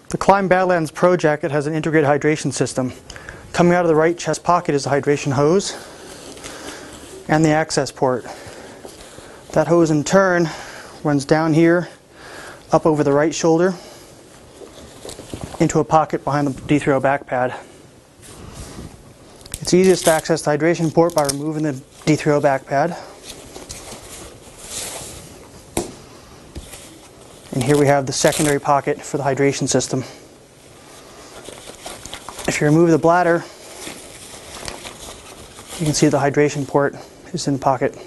The Klein Badlands Pro Jacket has an integrated hydration system. Coming out of the right chest pocket is the hydration hose and the access port. That hose in turn runs down here, up over the right shoulder, into a pocket behind the D3O back pad. It's easiest to access the hydration port by removing the D3O back pad. And here we have the secondary pocket for the hydration system. If you remove the bladder, you can see the hydration port is in the pocket.